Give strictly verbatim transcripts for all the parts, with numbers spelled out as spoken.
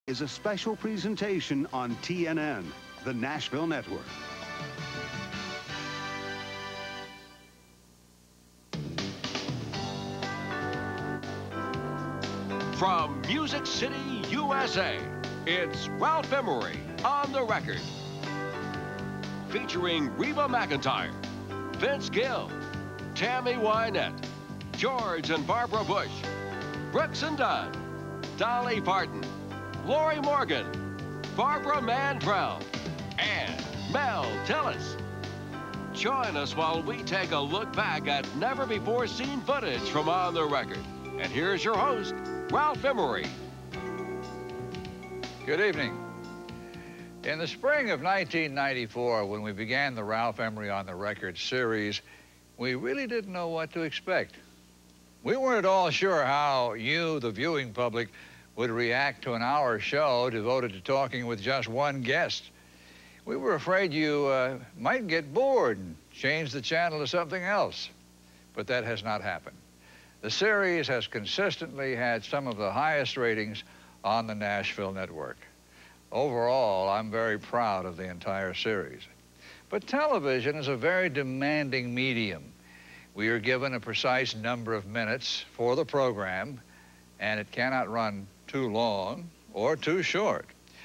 is a special presentation on T N N, the Nashville Network. From Music City, U S A, it's Ralph Emery on the record. Featuring Reba McEntire, Vince Gill, Tammy Wynette, George and Barbara Bush, Brooks and Dunn, Dolly Parton, Lori Morgan, Barbara Mandrell, and Mel Tillis. Join us while we take a look back at never-before-seen footage from On the Record. And here's your host, Ralph Emery. Good evening. In the spring of nineteen ninety-four, when we began the Ralph Emery On the Record series, we really didn't know what to expect. We weren't at all sure how you, the viewing public, would react to an hour show devoted to talking with just one guest. We were afraid you uh, might get bored and change the channel to something else, but that has not happened. The series has consistently had some of the highest ratings on the Nashville network. Overall, I'm very proud of the entire series. But television is a very demanding medium. We are given a precise number of minutes for the program, and it cannot run too long or too short.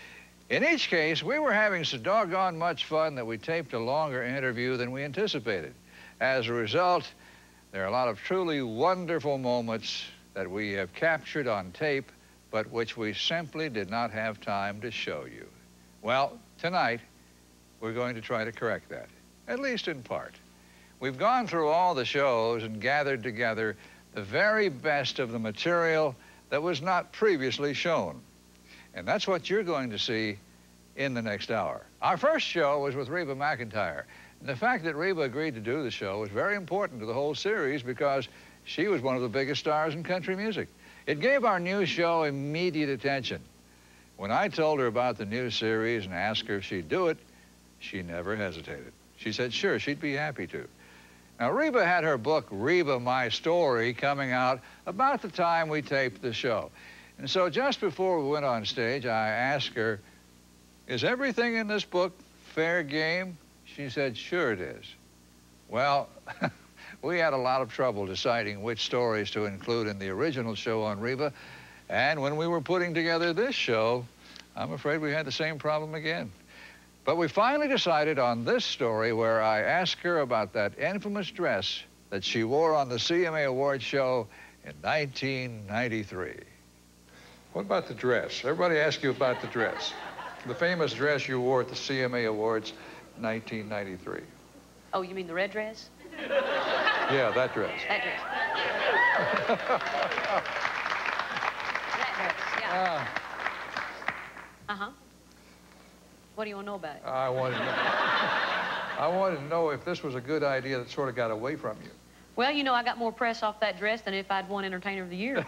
In each case, we were having so doggone much fun that we taped a longer interview than we anticipated. As a result, there are a lot of truly wonderful moments that we have captured on tape, but which we simply did not have time to show you. Well, tonight, we're going to try to correct that, at least in part. We've gone through all the shows and gathered together the very best of the material that was not previously shown. And that's what you're going to see in the next hour. Our first show was with Reba McEntire. And the fact that Reba agreed to do the show was very important to the whole series because she was one of the biggest stars in country music. It gave our new show immediate attention. When I told her about the new series and asked her if she'd do it, she never hesitated. She said, sure, she'd be happy to. Now, Reba had her book, Reba, My Story, coming out about the time we taped the show. And so just before we went on stage, I asked her, is everything in this book fair game? She said, sure it is. Well, we had a lot of trouble deciding which stories to include in the original show on Reba. And when we were putting together this show, I'm afraid we had the same problem again. But we finally decided on this story where I asked her about that infamous dress that she wore on the C M A Awards show in nineteen ninety-three. What about the dress? Everybody asks you about the dress. The famous dress you wore at the C M A Awards nineteen ninety-three. Oh, you mean the red dress? Yeah, that dress. That dress. That dress, yeah. Uh, uh-huh. What do you want to know about it? I wanted to know, I wanted to know if this was a good idea that sort of got away from you. Well, you know, I got more press off that dress than if I'd won Entertainer of the Year.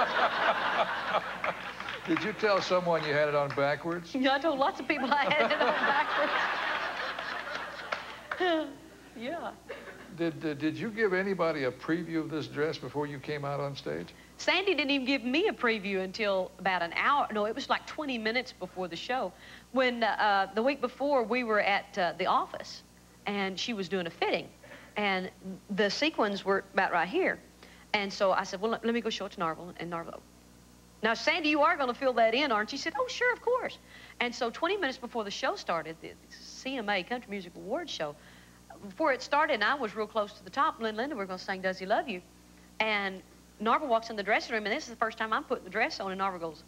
Did you tell someone you had it on backwards? Yeah, I told lots of people I had it on backwards. Yeah. Did, uh, did you give anybody a preview of this dress before you came out on stage? Sandy didn't even give me a preview until about an hour. No, it was like twenty minutes before the show. When uh, the week before, we were at uh, the office, and she was doing a fitting. And the sequins were about right here. And so I said, well, let, let me go show it to Narvel. And Narvel, now, Sandy, you are going to fill that in, aren't you? She said, oh, sure, of course. And so twenty minutes before the show started, the C M A Country Music Awards show, before it started, and I was real close to the top, Lynn Linda, we were going to sing Does He Love You? And Narvel walks in the dressing room, and this is the first time I'm putting the dress on, and Narvel goes.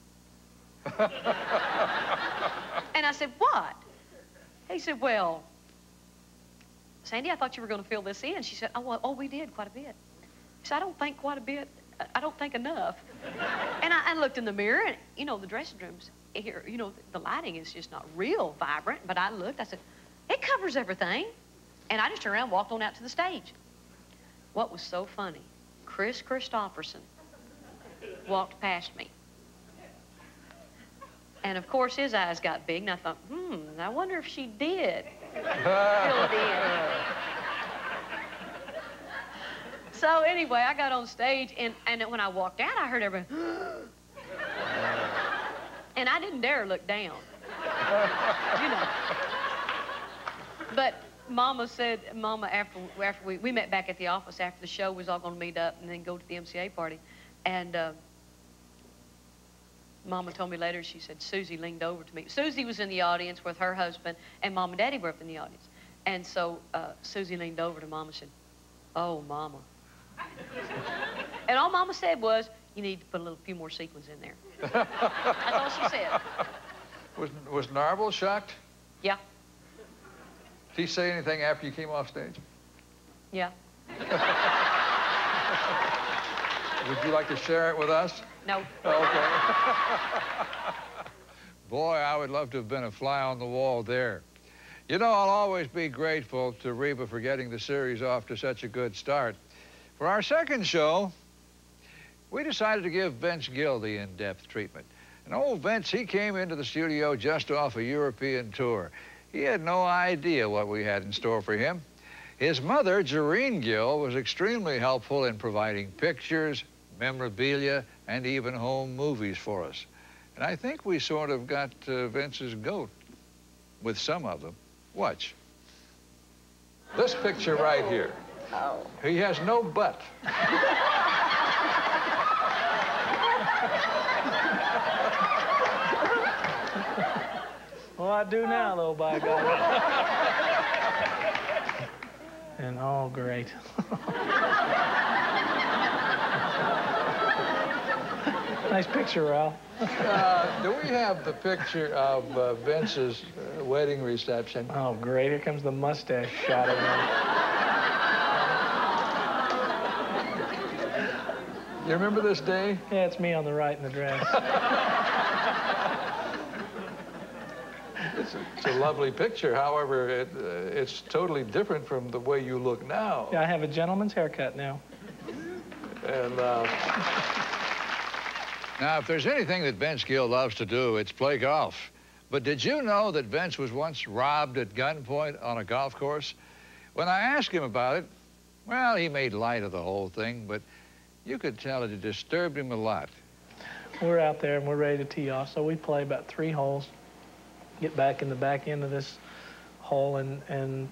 And I said, what? He said, well, Sandy, I thought you were going to fill this in. She said, oh, well, oh, we did quite a bit. He said, I don't think quite a bit. I don't think enough. And I, I looked in the mirror, and, you know, the dressing rooms here, you know, the lighting is just not real vibrant. But I looked, I said, it covers everything. And I just turned around and walked on out to the stage. What was so funny, Chris Christopherson walked past me. And, of course, his eyes got big, and I thought, hmm, I wonder if she did. Still did. So, anyway, I got on stage, and, and when I walked out, I heard everybody, And I didn't dare look down, you know. But Mama said, Mama, after, after we, we met back at the office after the show, we was all going to meet up and then go to the M C A party. And uh, Mama told me later, she said, Susie leaned over to me. Susie was in the audience with her husband, and Mom and Daddy were up in the audience. And so uh, Susie leaned over to Mama and said, oh, Mama. And all Mama said was, you need to put a little few more sequins in there. That's all she said. Was, was Narble shocked? Yeah. Did he say anything after you came off stage? Yeah. Would you like to share it with us? No. Okay. Boy, I would love to have been a fly on the wall there. You know, I'll always be grateful to Reba for getting the series off to such a good start. For our second show, we decided to give Vince Gill the in-depth treatment. And old Vince, he came into the studio just off a European tour. He had no idea what we had in store for him. His mother, Jareen Gill, was extremely helpful in providing pictures, memorabilia, and even home movies for us. And I think we sort of got uh, Vince's goat with some of them. Watch. This picture right here. Oh. He has no butt. Well, I do now, though, by God. And oh, great. Nice picture, Ralph. Uh, do we have the picture of uh, Vince's uh, wedding reception? Oh, great. Here comes the mustache shot of him. You remember this day? Yeah, it's me on the right in the dress. It's a, it's a lovely picture. However, it, uh, it's totally different from the way you look now. Yeah, I have a gentleman's haircut now. And, uh... Now, if there's anything that Vince Gill loves to do, it's play golf. But did you know that Vince was once robbed at gunpoint on a golf course? When I asked him about it, well, he made light of the whole thing, but you could tell it disturbed him a lot. We're out there and we're ready to tee off, so we play about three holes, get back in the back end of this hole, and, and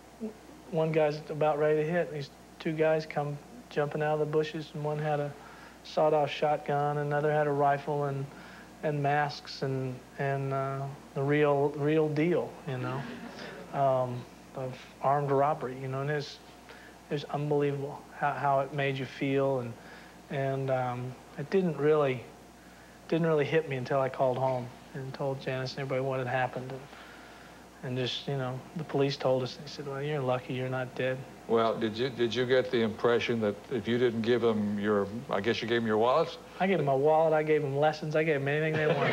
one guy's about ready to hit, and these two guys come jumping out of the bushes, and one had a sawed-off shotgun, another had a rifle and and masks and and uh, the real real deal, you know, um, of armed robbery, you know, and it's it's unbelievable how how it made you feel, and and um, it didn't really didn't really hit me until I called home and told Janice and everybody what had happened, and, and just, you know, the police told us. They said, well, you're lucky you're not dead. Well, did you did you get the impression that if you didn't give them your, I guess you gave them your wallets? I gave them my wallet, I gave them lessons, I gave them anything they wanted.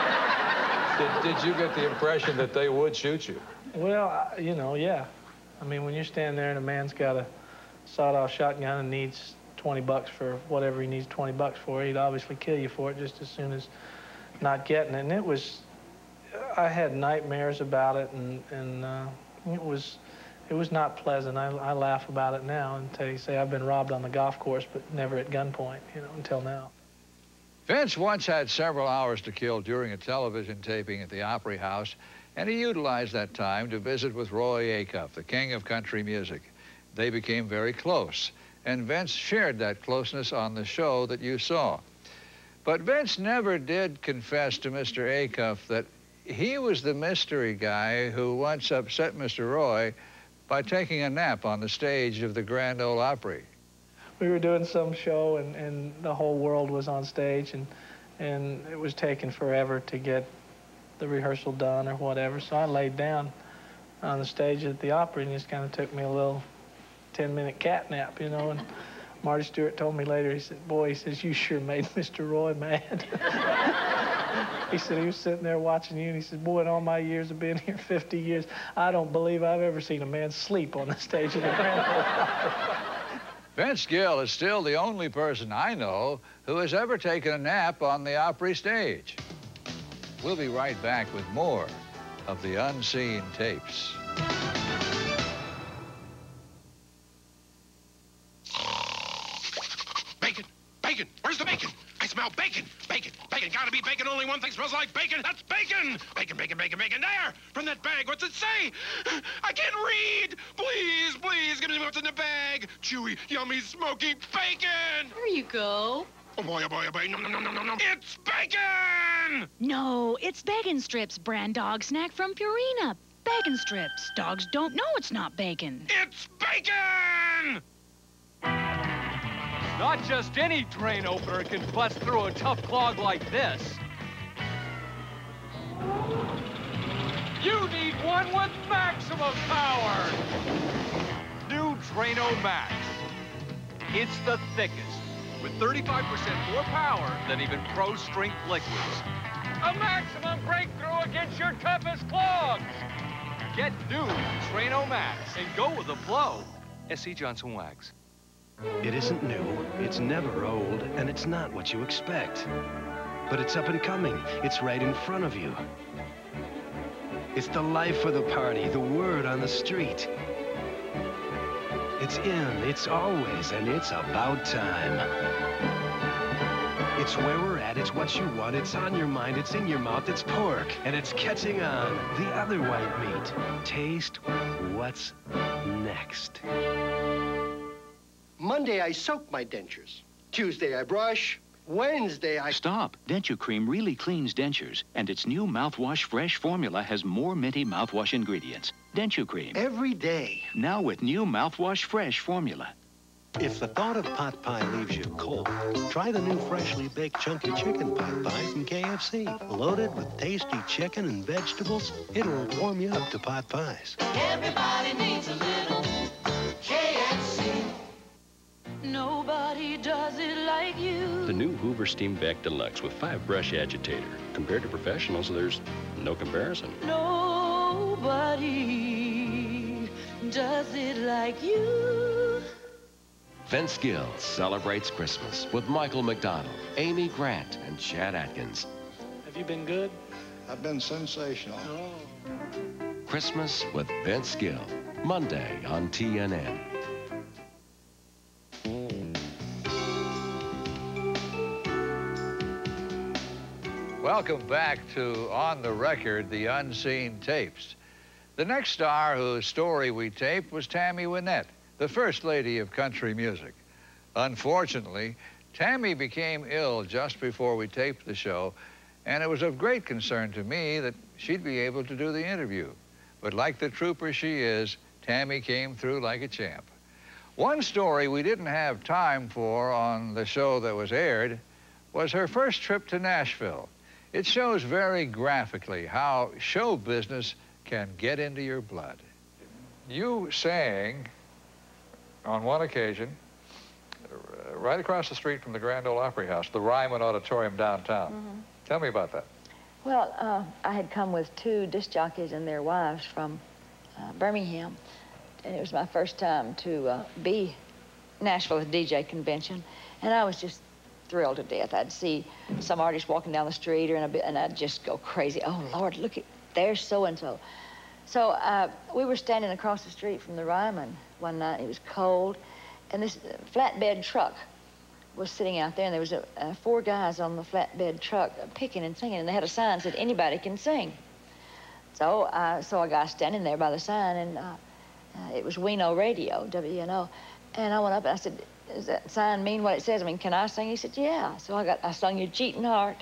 did, did you get the impression that they would shoot you? Well, I, you know, yeah. I mean, when you're standing there and a man's got a sawed-off shotgun and needs twenty bucks for whatever he needs twenty bucks for, he'd obviously kill you for it just as soon as not getting it. And it was, I had nightmares about it, and, and uh, it was, It was not pleasant. I, I laugh about it now and tell you, say I've been robbed on the golf course, but never at gunpoint, you know, until now. Vince once had several hours to kill during a television taping at the Opry House, and he utilized that time to visit with Roy Acuff, the king of country music. They became very close, and Vince shared that closeness on the show that you saw. But Vince never did confess to Mister Acuff that he was the mystery guy who once upset Mister Roy by taking a nap on the stage of the Grand Ole Opry. We were doing some show, and, and the whole world was on stage, and, and it was taking forever to get the rehearsal done or whatever, so I laid down on the stage at the Opry and just kind of took me a little ten-minute cat nap, you know, and Marty Stewart told me later, he said, boy, he says, you sure made Mister Roy mad. He said he was sitting there watching you, and he said, boy, in all my years of being here, fifty years, I don't believe I've ever seen a man sleep on the stage of the Grand Ole Opry. Vince Gill is still the only person I know who has ever taken a nap on the Opry stage. We'll be right back with more of the unseen tapes. Bacon! Bacon! Where's the bacon? I smell bacon! Bacon! Bacon! Gotta be bacon only one one thing smells like bacon. That's bacon. Bacon, bacon, bacon, bacon. There, from that bag. What's it say? I can't read. Please, please, give me what's in the bag. Chewy, yummy, smoky bacon. There you go. Oh, boy, oh, boy, oh, boy. No, no, no, no, no, no. It's bacon! No, it's Bacon Strips, brand dog snack from Purina. Bacon Strips. Dogs don't know it's not bacon. It's bacon! Not just any drain opener can bust through a tough clog like this. You need one with maximum power. New Drano Max. It's the thickest, with thirty-five percent more power than even Pro Strength liquids. A maximum breakthrough against your toughest clogs. Get new Drano Max and go with the flow. S C Johnson Wax. It isn't new, it's never old, and it's not what you expect. But it's up and coming. It's right in front of you. It's the life of the party, the word on the street. It's in, it's always, and it's about time. It's where we're at, it's what you want, it's on your mind, it's in your mouth, it's pork, and it's catching on. The other white meat. Taste what's next. Monday, I soak my dentures. Tuesday, I brush. Wednesday, I... Stop. Denture Cream really cleans dentures, and its new Mouthwash Fresh formula has more minty mouthwash ingredients. Denture Cream. Every day. Now with new Mouthwash Fresh formula. If the thought of pot pie leaves you cold, try the new freshly baked chunky chicken pot pie from K F C. Loaded with tasty chicken and vegetables, it'll warm you up to pot pies. Everybody needs a little K F C. Nobody does it like you. The new Hoover Steam Vac Deluxe with five brush agitator. Compared to professionals, there's no comparison. Nobody does it like you. Vince Gill celebrates Christmas with Michael McDonald, Amy Grant, and Chad Atkins. Have you been good? I've been sensational. Oh. Christmas with Vince Gill, Monday on T N N. Welcome back to On the Record, the Unseen Tapes. The next star whose story we taped was Tammy Wynette, the First Lady of country music. Unfortunately, Tammy became ill just before we taped the show, and it was of great concern to me that she'd be able to do the interview. But like the trooper she is, Tammy came through like a champ. One story we didn't have time for on the show that was aired was her first trip to Nashville. It shows very graphically how show business can get into your blood. You sang on one occasion uh, right across the street from the Grand Ole Opry House, the Ryman Auditorium downtown. Mm-hmm. Tell me about that. Well, uh, I had come with two disc jockeys and their wives from uh, Birmingham, and it was my first time to uh, be Nashville at a D J convention, and I was just thrilled to death. I'd see some artist walking down the street, or in a bit, and I'd just go crazy. Oh, Lord, look at, there's so-and-so. So uh, we were standing across the street from the Ryman one night. It was cold, and this flatbed truck was sitting out there, and there was a, uh, four guys on the flatbed truck uh, picking and singing, and they had a sign that said, anybody can sing. So I saw a guy standing there by the sign, and uh, uh, it was Weno Radio, W N O, and I went up and I said, does that sign mean what it says? I mean, can I sing? He said, yeah. So I got, I sung You Cheating Heart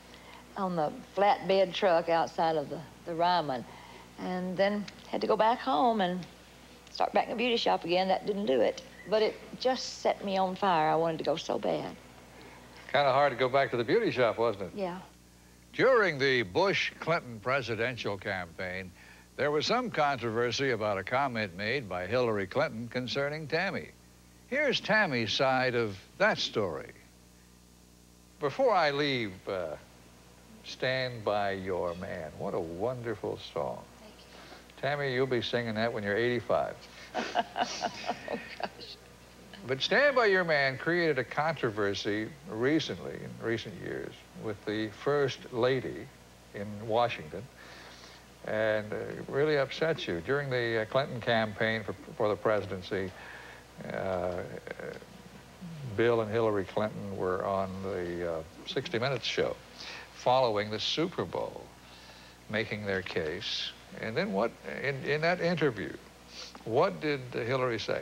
on the flatbed truck outside of the, the Ryman, and then had to go back home and start back in the beauty shop again. That didn't do it, but it just set me on fire. I wanted to go so bad. Kind of hard to go back to the beauty shop, wasn't it? Yeah. During the Bush-Clinton presidential campaign, there was some controversy about a comment made by Hillary Clinton concerning Tammy. Here's Tammy's side of that story. Before I leave, uh, Stand By Your Man. What a wonderful song. Thank you. Tammy, you'll be singing that when you're eighty-five. Oh, gosh. But Stand By Your Man created a controversy recently, in recent years, with the First Lady in Washington, and uh, it really upsets you. During the uh, Clinton campaign for, for the presidency, uh, Bill and Hillary Clinton were on the uh, sixty minutes show following the Super Bowl, making their case. And then what, in, in that interview, what did Hillary say?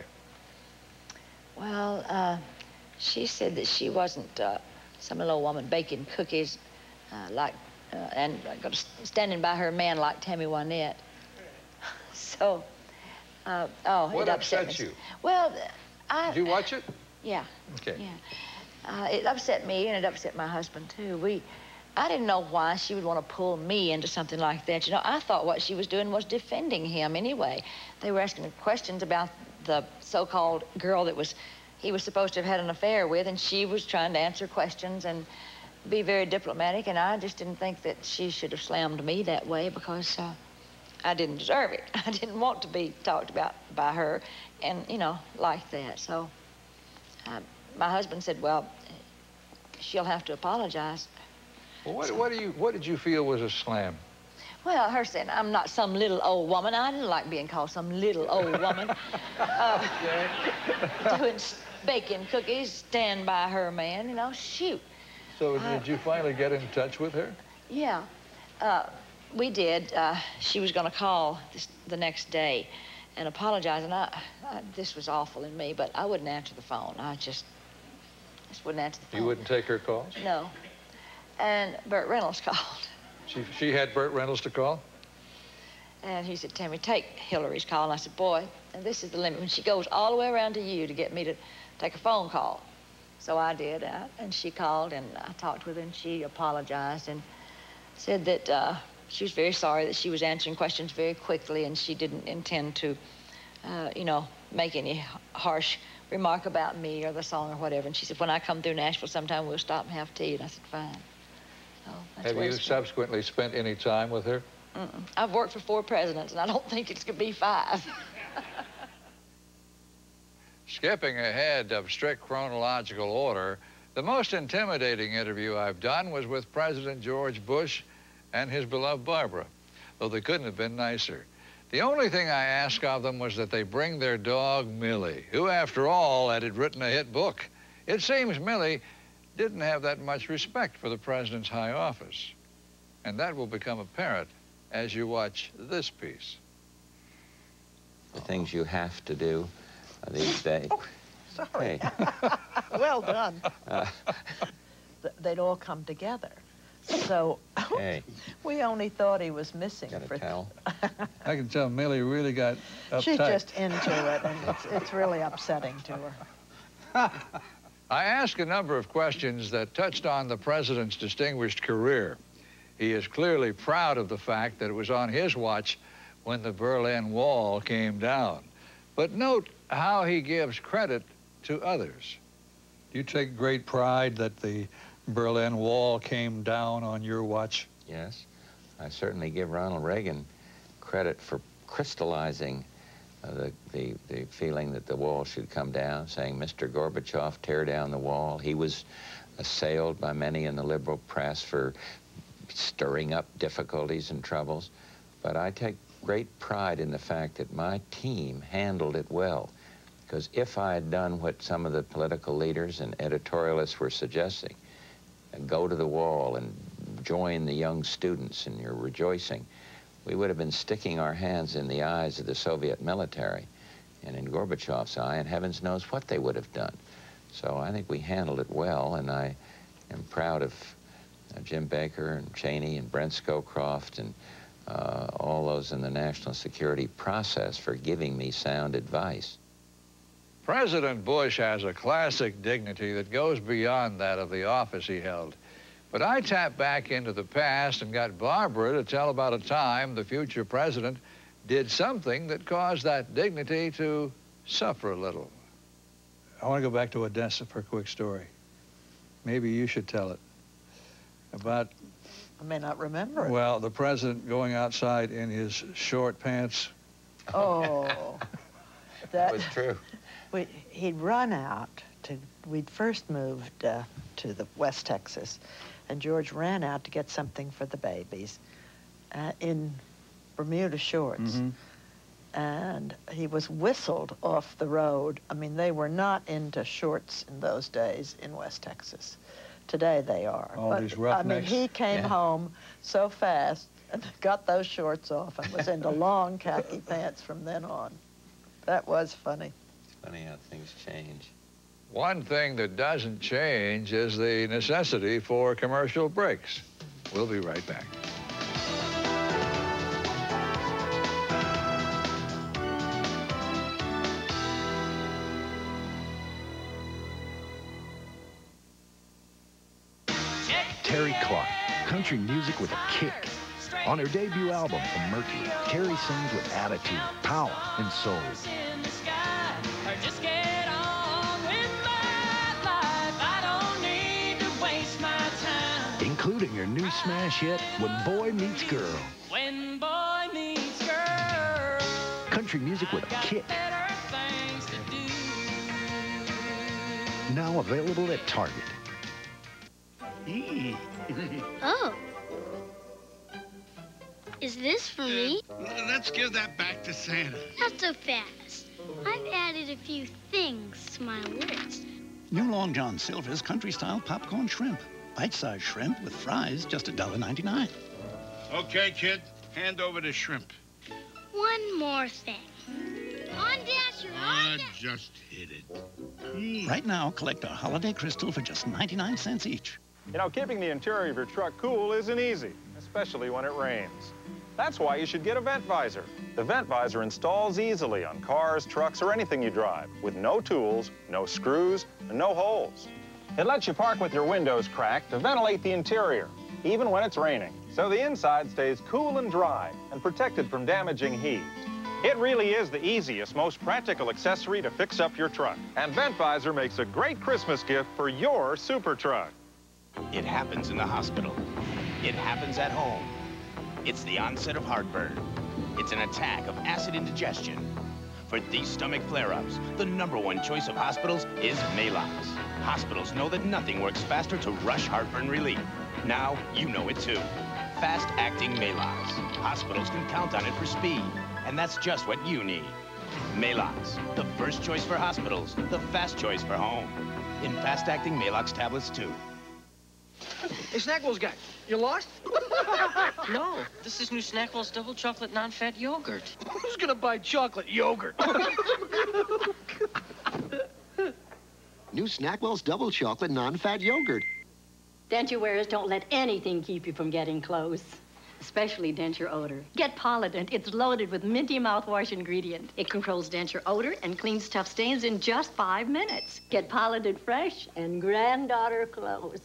Well, uh, she said that she wasn't uh, some little woman baking cookies uh, like, uh, and uh, standing by her man like Tammy Wynette. So, uh, oh, What it upset, upset me. you? Well, I... Did you watch it? Yeah. Okay. Yeah. Uh, it upset me, and it upset my husband, too. We, I didn't know why she would want to pull me into something like that. You know, I thought what she was doing was defending him anyway. They were asking questions about the so-called girl that was, he was supposed to have had an affair with, and she was trying to answer questions and be very diplomatic, and I just didn't think that she should have slammed me that way because uh, I didn't deserve it. I didn't want to be talked about by her and, you know, like that. So uh, my husband said, well, she'll have to apologize. Well, what, what, do you, what did you feel was a slam? Well, her saying, I'm not some little old woman. I didn't like being called some little old woman. uh, doing, baking cookies, stand by her man, you know, shoot. So uh, did you finally get in touch with her? Yeah, uh, we did. Uh, she was going to call this, the next day and apologize. And I, I, this was awful in me, but I wouldn't answer the phone. I just, just wouldn't answer the phone. You wouldn't take her calls? No. And Burt Reynolds called. She, she had Burt Reynolds to call? And he said, Tammy, take Hillary's call. And I said, boy, and this is the limit. When she goes all the way around to you to get me to take a phone call. So I did, uh, and she called, and I talked with her, and she apologized and said that uh, she was very sorry that she was answering questions very quickly, and she didn't intend to, uh, you know, make any harsh remark about me or the song or whatever. And she said, when I come through Nashville sometime, we'll stop and have tea. And I said, fine. So that's Have where you it's been. subsequently spent any time with her? Mm-mm. I've worked for four presidents, and I don't think it's going to be five. Skipping ahead of strict chronological order, the most intimidating interview I've done was with President George Bush and his beloved Barbara, though they couldn't have been nicer. The only thing I asked of them was that they bring their dog, Millie, who, after all, had written a hit book. It seems Millie didn't have that much respect for the president's high office. And that will become apparent as you watch this piece. The things you have to do these days. Oh, sorry. Hey. Well done. Uh, They'd all come together. So hey. we only thought he was missing. Got a for towel? I can tell Millie really got uptight. She's just into it, and it's, it's really upsetting to her. I asked a number of questions that touched on the president's distinguished career. He is clearly proud of the fact that it was on his watch when the Berlin Wall came down. But note how he gives credit to others. Do you take great pride that the Berlin Wall came down on your watch? Yes. I certainly give Ronald Reagan credit for crystallizing uh, the, the, the feeling that the wall should come down, saying, Mister Gorbachev, tear down the wall. He was assailed by many in the liberal press for stirring up difficulties and troubles. But I take great pride in the fact that my team handled it well. Because if I had done what some of the political leaders and editorialists were suggesting, and go to the wall and join the young students in your rejoicing, we would have been sticking our hands in the eyes of the Soviet military and in Gorbachev's eye, and heavens knows what they would have done. So I think we handled it well, and I am proud of uh, Jim Baker and Cheney and Brent Scowcroft and uh, all those in the national security process for giving me sound advice. President Bush has a classic dignity that goes beyond that of the office he held. But I tapped back into the past and got Barbara to tell about a time the future president did something that caused that dignity to suffer a little. I want to go back to Odessa for a quick story. Maybe you should tell it. About... I may not remember it. Well, the president going outside in his short pants. Oh. That was true. We, he'd run out to, we'd first moved uh, to the West Texas, and George ran out to get something for the babies uh, in Bermuda shorts. Mm-hmm. And he was whistled off the road. I mean, they were not into shorts in those days in West Texas. Today they are. All but, these roughnecks. I mean, he came Yeah. home so fast and got those shorts off and was into long khaki pants from then on. That was funny. It's funny how things change. One thing that doesn't change is the necessity for commercial breaks. We'll be right back. Terry Clark, country music with a kick. On her debut album, from Mercury, Terry sings with attitude, power, and soul. Including her new smash hit, When Boy Meets Girl. When boy meets girl. Country music with a kick. Now available at Target. Oh. Is this for me? Let's give that back to Santa. Not so fast. I've added a few things to my list. New Long John Silver's country-style popcorn shrimp. Bite-sized shrimp with fries, just a dollar ninety-nine. Okay, kid. Hand over the shrimp. One more thing. On Dasher, Ah, just hit it. Right now, collect our holiday crystal for just ninety-nine cents each. You know, keeping the interior of your truck cool isn't easy, especially when it rains. That's why you should get a vent visor. The vent visor installs easily on cars, trucks, or anything you drive, with no tools, no screws, and no holes. It lets you park with your windows cracked to ventilate the interior, even when it's raining, so the inside stays cool and dry and protected from damaging heat. It really is the easiest, most practical accessory to fix up your truck. And Vent Visor makes a great Christmas gift for your super truck. It happens in the hospital. It happens at home. It's the onset of heartburn. It's an attack of acid indigestion. For these stomach flare-ups, the number one choice of hospitals is Maalox. Hospitals know that nothing works faster to rush heartburn relief. Now, you know it too. Fast-acting Maalox. Hospitals can count on it for speed, and that's just what you need. Maalox, the first choice for hospitals, the fast choice for home. In fast-acting Maalox tablets too. Hey, Snackwell's guy, you lost? No, this is new Snackwell's double chocolate non-fat yogurt. Who's gonna buy chocolate yogurt? New Snackwell's double chocolate non-fat yogurt. Denture wearers don't let anything keep you from getting close, especially denture odor. Get Polident. It's loaded with minty mouthwash ingredient. It controls denture odor and cleans tough stains in just five minutes. Get Polident fresh and granddaughter close.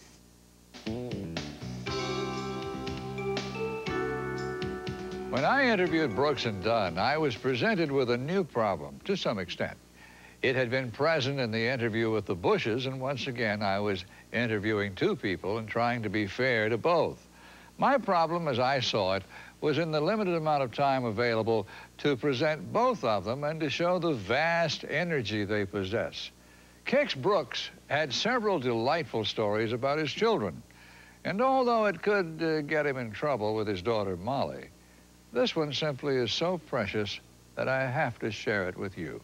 When I interviewed Brooks and Dunn, I was presented with a new problem, to some extent. It had been present in the interview with the Bushes, and once again, I was interviewing two people and trying to be fair to both. My problem, as I saw it, was in the limited amount of time available to present both of them and to show the vast energy they possess. Kix Brooks had several delightful stories about his children, and although it could uh, get him in trouble with his daughter, Molly, this one simply is so precious that I have to share it with you.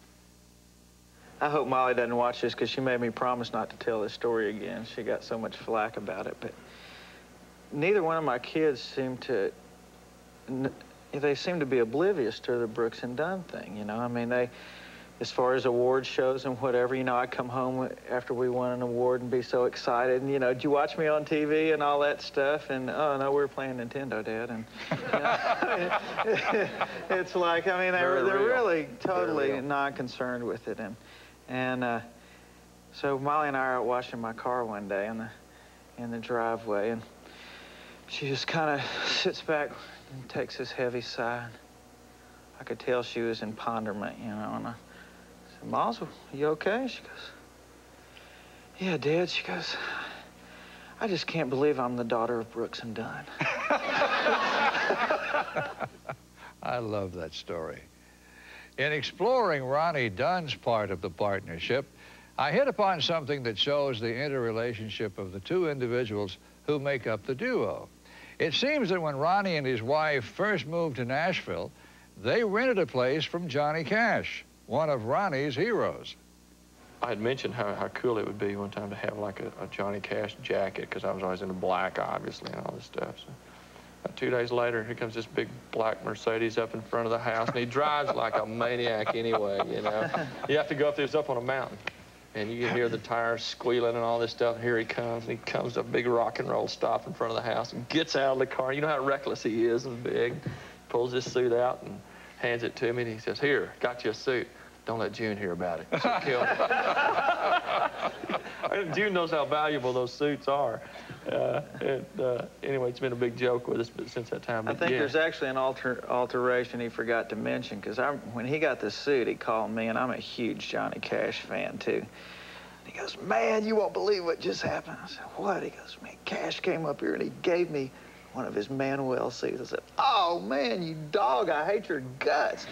I hope Molly doesn't watch this because she made me promise not to tell this story again. She got so much flack about it, but neither one of my kids seem to, they seem to be oblivious to the Brooks and Dunn thing, you know? I mean, they, as far as award shows and whatever, you know, I'd come home after we won an award and be so excited, and, you know, did you watch me on T V and all that stuff? And, oh, no, we were playing Nintendo, Dad. And, you know, it's like, I mean, they're, they're really totally non-concerned with it. And, and uh, so Molly and I are out washing my car one day in the, in the driveway, and she just kind of sits back and takes this heavy sigh. I could tell she was in ponderment, you know, and I said, Miles, are you okay? She goes, yeah, Dad. She goes, I just can't believe I'm the daughter of Brooks and Dunn. I love that story. In exploring Ronnie Dunn's part of the partnership, I hit upon something that shows the interrelationship of the two individuals who make up the duo. It seems that when Ronnie and his wife first moved to Nashville, they rented a place from Johnny Cash, one of Ronnie's heroes. I had mentioned how, how cool it would be one time to have like a, a Johnny Cash jacket, because I was always into black, obviously, and all this stuff. So about two days later, here comes this big black Mercedes up in front of the house, and he drives like a maniac anyway, you know. You have to go up there, it's up on a mountain, and you can hear the tires squealing and all this stuff. Here he comes, and he comes to a big rock and roll stop in front of the house and gets out of the car. You know how reckless he is and big. Pulls his suit out and hands it to me, and he says, "Here, got you a suit. Don't let June hear about it. She'll kill me." June knows how valuable those suits are. Uh, and, uh, anyway, it's been a big joke with us but since that time. But I think yeah. there's actually an alter alteration he forgot to mention, because when he got the suit, he called me, and I'm a huge Johnny Cash fan, too. And he goes, "Man, you won't believe what just happened." I said, "What?" He goes, "Man, Cash came up here, and he gave me one of his Manuel suits." I said, "Oh, man, you dog, I hate your guts."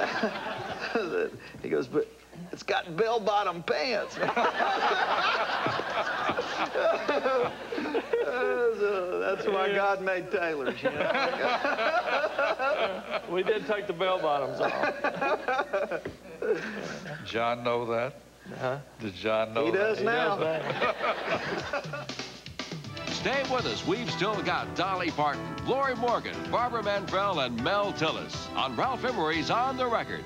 He goes, "But it's got bell-bottom pants." So that's why God made tailors, you know. We did take the bell-bottoms off. John know that? Huh? Does John know he that? does He now. does now. Stay with us. We've still got Dolly Parton, Lori Morgan, Barbara Manfrell, and Mel Tillis on Ralph Emery's On the Record.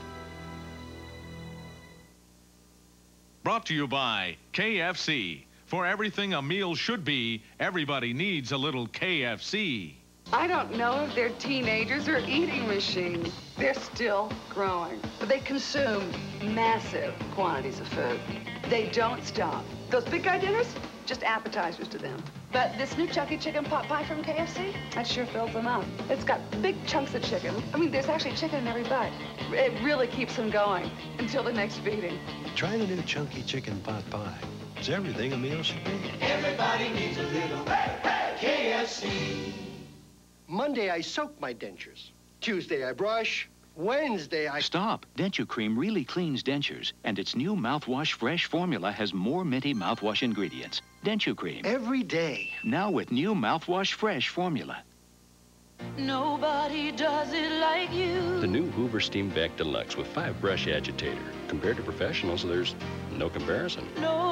Brought to you by K F C. For everything a meal should be, everybody needs a little K F C. I don't know if they're teenagers or eating machines. They're still growing, but they consume massive quantities of food. They don't stop. Those big guy dinners, just appetizers to them. But this new chunky chicken pot pie from K F C, that sure fills them up. It's got big chunks of chicken. I mean, there's actually chicken in every bite. It really keeps them going until the next feeding. Try the new chunky chicken pot pie. It's everything a meal should be. Everybody needs a little K F C. Monday, I soak my dentures. Tuesday, I brush. Wednesday, I... Stop. Denture-Cream really cleans dentures, and its new mouthwash fresh formula has more minty mouthwash ingredients. Denture-Cream. Every day. Now with new mouthwash fresh formula. Nobody does it like you. The new Hoover Steam Back Deluxe with five brush agitator. Compared to professionals, there's no comparison.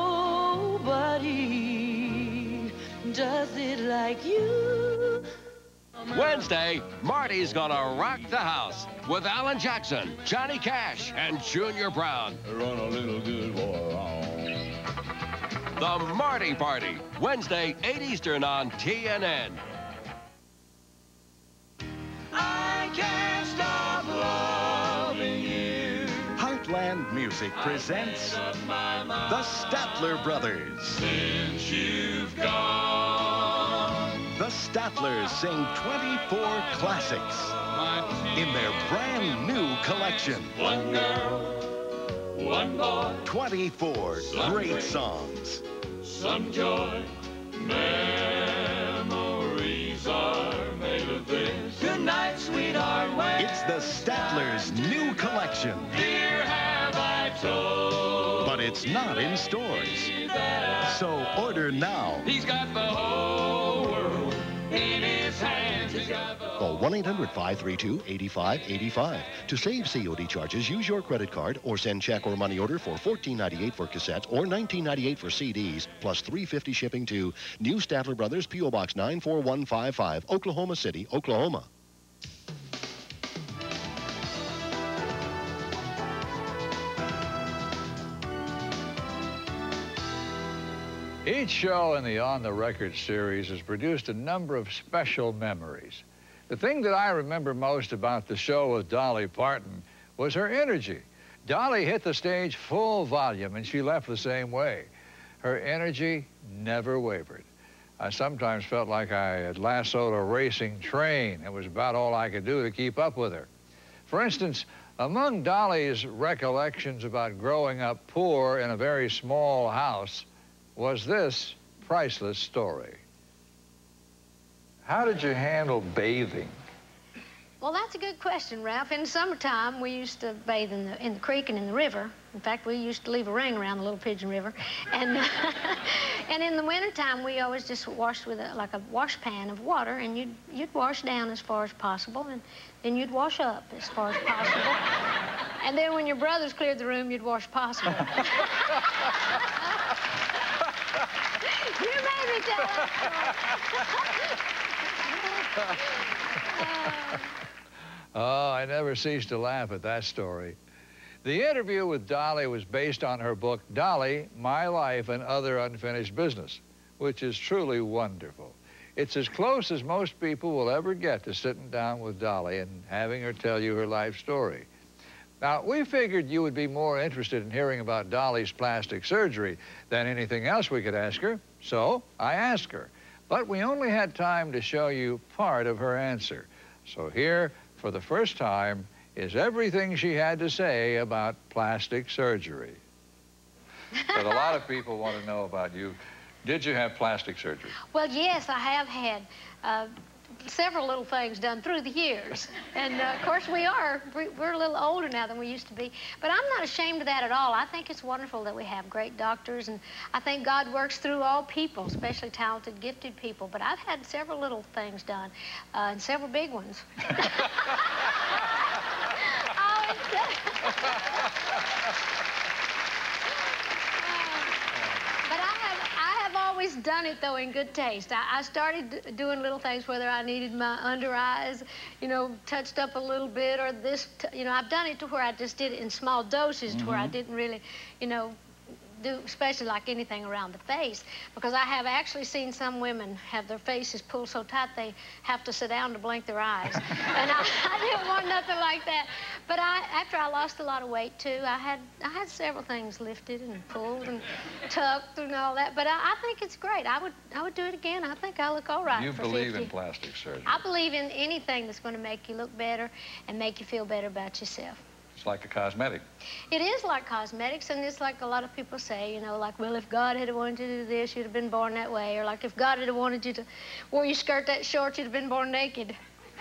Nobody does it like you. Wednesday, Marty's gonna rock the house with Alan Jackson, Johnny Cash, and Junior Brown. Run a little good boy on. The Marty Party, Wednesday, eight Eastern on T N N. I can't stop loving you. Heartland Music presents the Statler Brothers. Since you've gone. The Statlers sing twenty-four classics in their brand new collection. One girl, one boy. twenty-four great songs. Some joy, memories are made of this. Good night, sweetheart. It's the Statlers' new collection. Dear, have I told. But it's not in stores. So order now. He's got the whole world in his hands. He's got the Call one eight hundred, five three two, eight five eight five. To save C O D charges, use your credit card or send check or money order for fourteen ninety-eight for cassettes or nineteen ninety-eight for C Ds, plus three fifty shipping to New Statler Brothers, P O Box nine four one five five, Oklahoma City, Oklahoma. Each show in the On the Record series has produced a number of special memories. The thing that I remember most about the show with Dolly Parton was her energy. Dolly hit the stage full volume, and she left the same way. Her energy never wavered. I sometimes felt like I had lassoed a racing train. It was about all I could do to keep up with her. For instance, among Dolly's recollections about growing up poor in a very small house was this priceless story. How did you handle bathing? Well, that's a good question, Ralph. In the summertime, we used to bathe in the, in the creek and in the river. In fact, we used to leave a ring around the Little Pigeon River. And, and in the wintertime, we always just washed with a, like a wash pan of water, and you'd, you'd wash down as far as possible, and then you'd wash up as far as possible. And then when your brothers cleared the room, you'd wash possible. You made me tell that story. Oh, I never cease to laugh at that story. The interview with Dolly was based on her book, Dolly, My Life and Other Unfinished Business, which is truly wonderful. It's as close as most people will ever get to sitting down with Dolly and having her tell you her life story. Now, we figured you would be more interested in hearing about Dolly's plastic surgery than anything else we could ask her, so I asked her. But we only had time to show you part of her answer. So here, for the first time, is everything she had to say about plastic surgery. But a lot of people want to know about you. Did you have plastic surgery? Well, yes, I have had uh, several little things done through the years. And, uh, of course, we are. We're a little older now than we used to be. But I'm not ashamed of that at all. I think it's wonderful that we have great doctors, and I think God works through all people, especially talented, gifted people. But I've had several little things done, uh, and several big ones. Always done it, though, in good taste. I, I started doing little things, whether I needed my under eyes, you know, touched up a little bit, or this, t you know, I've done it to where I just did it in small doses, mm-hmm. to where I didn't really, you know, do, especially like anything around the face, because I have actually seen some women have their faces pulled so tight they have to sit down to blink their eyes. And I, I didn't want nothing like that. But I, after I lost a lot of weight, too, I had, I had several things lifted and pulled and tucked and all that. But I, I think it's great. I would, I would do it again. I think I look all right You for believe fifty. In plastic surgery? I believe in anything that's going to make you look better and make you feel better about yourself. It's like a cosmetic. It is like cosmetics, and it's like a lot of people say, you know, like, well, if God had wanted you to do this, you'd have been born that way. Or like, if God had wanted you to wear your skirt that short, you'd have been born naked.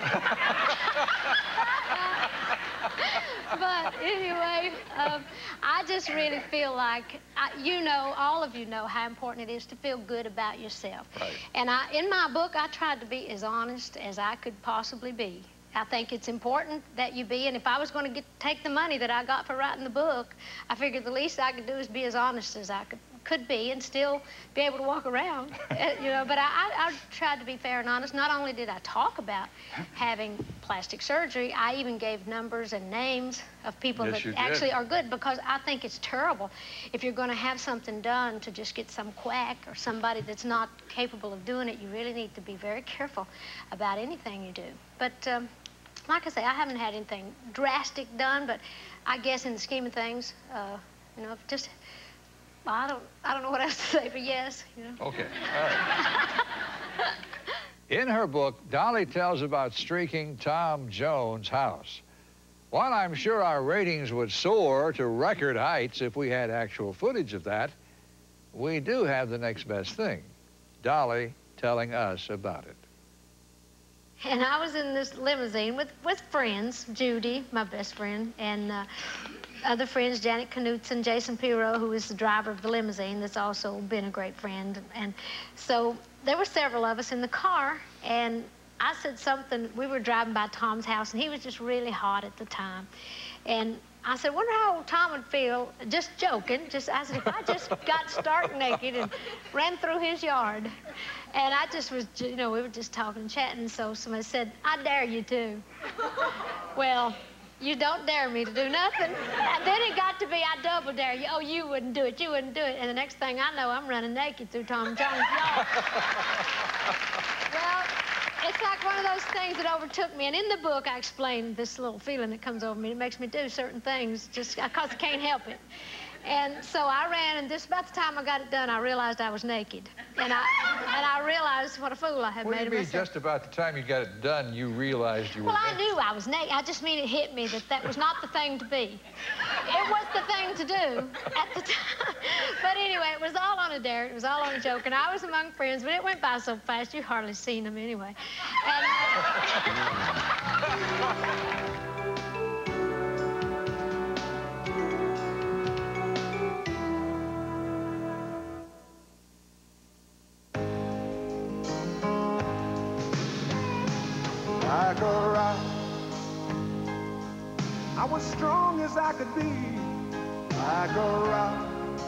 But anyway, um, I just really feel like, I, you know, all of you know how important it is to feel good about yourself. Right. And I, in my book, I tried to be as honest as I could possibly be. I think it's important that you be, and if I was going to get, take the money that I got for writing the book, I figured the least I could do is be as honest as I could, could be and still be able to walk around, you know. But I, I, I tried to be fair and honest. Not only did I talk about having plastic surgery, I even gave numbers and names of people yes, that actually are good, because I think it's terrible if you're going to have something done to just get some quack or somebody that's not capable of doing it. You really need to be very careful about anything you do. But um, like I say, I haven't had anything drastic done, but I guess in the scheme of things, uh, you know, just, well, I don't, I don't know what else to say, but yes, you know. Okay, all right. In her book, Dolly tells about streaking Tom Jones' house. While I'm sure our ratings would soar to record heights if we had actual footage of that, we do have the next best thing, Dolly telling us about it. And I was in this limousine with, with friends, Judy, my best friend, and uh, other friends, Janet Knutson, Jason Pirro, who is the driver of the limousine, that's also been a great friend. And so there were several of us in the car, and I said something. We were driving by Tom's house, and he was just really hot at the time. And I said, wonder how old Tom would feel, just joking, just, I said, if I just got stark naked and ran through his yard. And I just was, you know, we were just talking and chatting, so somebody said, I dare you to. Well, you don't dare me to do nothing. And then it got to be, I double dare you. Oh, you wouldn't do it, you wouldn't do it. And the next thing I know, I'm running naked through Tom Jones' yard. Well, it's like one of those things that overtook me. And in the book, I explain this little feeling that comes over me. It makes me do certain things just because I can't help it. And so I ran, and just about the time I got it done, I realized I was naked. And I, and I realized what a fool I had What made do you of mean, myself. just about the time you got it done, you realized you were Well, I naked? knew I was naked. I just mean it hit me that that was not the thing to be. It was the thing to do at the time. But anyway, it was all on a dare. It was all on a joke. And I was among friends, but it went by so fast, you hardly seen them anyway. And, like a rock, I was strong as I could be, like a rock.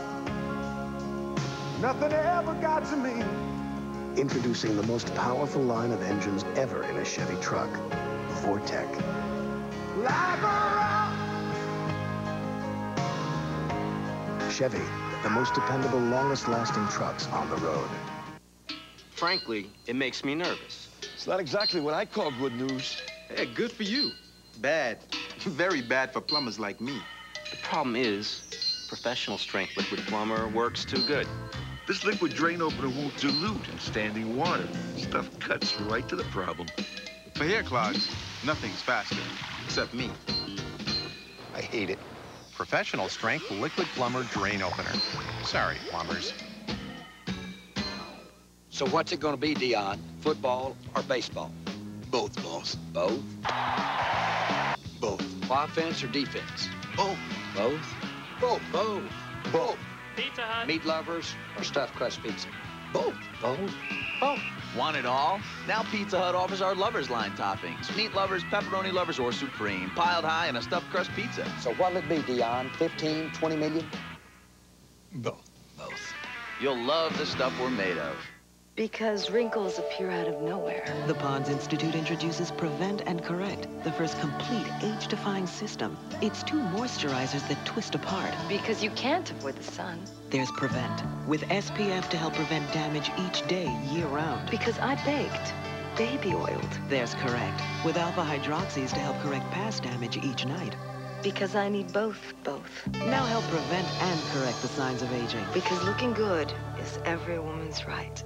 Nothing ever got to me. Introducing the most powerful line of engines ever in a Chevy truck, Vortec. Like a rock. Chevy, the most dependable, longest-lasting trucks on the road. Frankly, it makes me nervous. It's not exactly what I call good news. Hey, good for you. Bad. Very bad for plumbers like me. The problem is, professional strength liquid plumber works too good. This liquid drain opener won't dilute in standing water. Stuff cuts right to the problem. For hair clogs, nothing's faster, except me. I hate it. Professional strength liquid plumber drain opener. Sorry, plumbers. So what's it gonna be, Dion? Football or baseball? Both, boss. Both? Both. Offense or defense? Both. Both? Both. Both. Both. Pizza Hut. Meat lovers or stuffed crust pizza? Both. Both? Both. Want it all? Now Pizza Hut offers our lovers line toppings. Meat lovers, pepperoni lovers, or supreme. Piled high in a stuffed crust pizza. So what'll it be, Dion? fifteen, twenty million? Both. Both. You'll love the stuff we're made of. Because wrinkles appear out of nowhere. The Ponds Institute introduces Prevent and Correct, the first complete age-defying system. It's two moisturizers that twist apart. Because you can't avoid the sun. There's Prevent, with S P F to help prevent damage each day, year-round. Because I baked, baby oiled. There's Correct, with alpha hydroxys to help correct past damage each night. Because I need both, both. Now help prevent and correct the signs of aging. Because looking good is every woman's right.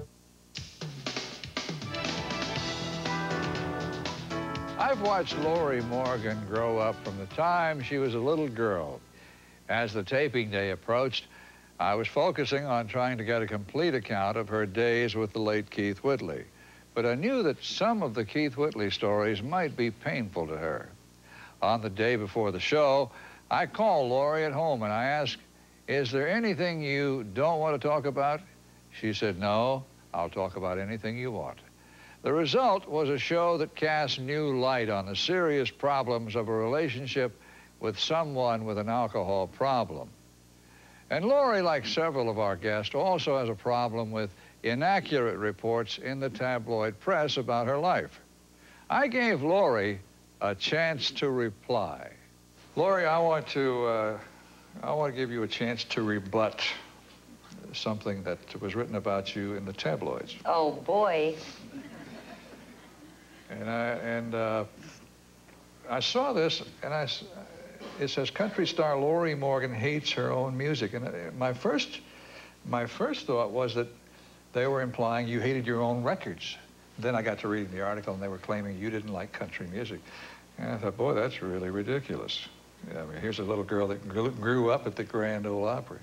I've watched Lori Morgan grow up from the time she was a little girl. As the taping day approached, I was focusing on trying to get a complete account of her days with the late Keith Whitley. But I knew that some of the Keith Whitley stories might be painful to her. On the day before the show, I called Lori at home and I asked, "Is there anything you don't want to talk about?" She said, "No, I'll talk about anything you want." The result was a show that cast new light on the serious problems of a relationship with someone with an alcohol problem. And Lori, like several of our guests, also has a problem with inaccurate reports in the tabloid press about her life. I gave Lori a chance to reply. Lori, I want to, uh, I want to give you a chance to rebut something that was written about you in the tabloids. Oh, boy. And I, and uh, I saw this, and I, it says, country star Lori Morgan hates her own music. And my first, my first thought was that they were implying you hated your own records. Then I got to reading the article, and they were claiming you didn't like country music. And I thought, boy, that's really ridiculous. I mean, here's a little girl that grew, grew up at the Grand Ole Opry.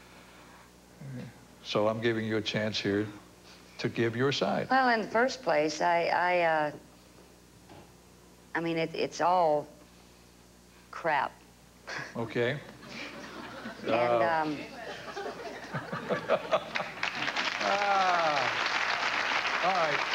So I'm giving you a chance here to give your side. Well, in the first place, I, I, uh, I mean, it, it's all crap. Okay. And, uh, um... ah, all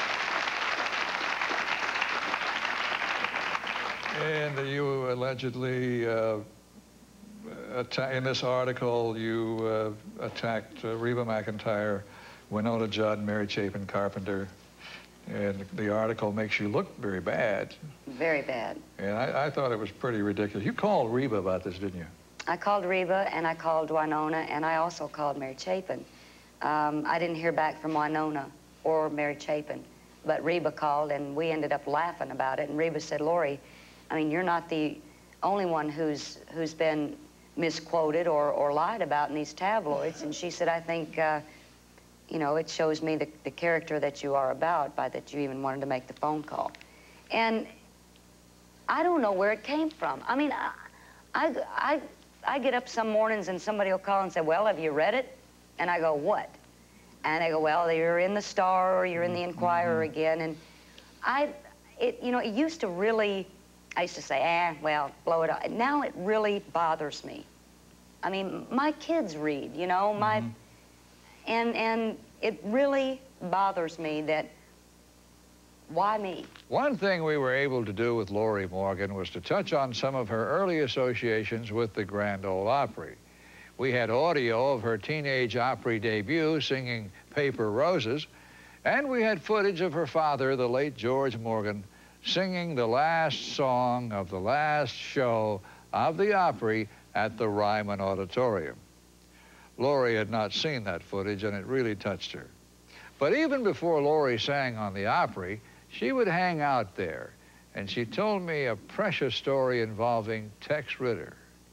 right. And you allegedly, uh, in this article, you uh, attacked uh, Reba McEntire, Winona Judd, Mary Chapin Carpenter, and the article makes you look very bad. Very bad. And I, I thought it was pretty ridiculous. You called Reba about this, didn't you? I called Reba, and I called Winona, and I also called Mary Chapin. Um, I didn't hear back from Winona or Mary Chapin, but Reba called, and we ended up laughing about it. And Reba said, "Lori, I mean, you're not the only one who's who's been misquoted or, or lied about in these tabloids." And she said, "I think, uh, you know, it shows me the, the character that you are about by that you even wanted to make the phone call." And I don't know where it came from. I mean, I, I, I, I get up some mornings and somebody will call and say, "Well, have you read it?" And I go, "What?" And they go, "Well, you're in the Star or you're in the Enquirer again." And I, it, you know, it used to really, I used to say, eh, well, blow it off. Now it really bothers me. I mean, my kids read, you know, my, and, and it really bothers me that Why me? One thing we were able to do with Lori Morgan was to touch on some of her early associations with the Grand Ole Opry. We had audio of her teenage Opry debut singing Paper Roses, and we had footage of her father, the late George Morgan, singing the last song of the last show of the Opry at the Ryman Auditorium. Lori had not seen that footage, and it really touched her. But even before Lori sang on the Opry, she would hang out there, and she told me a precious story involving Tex Ritter.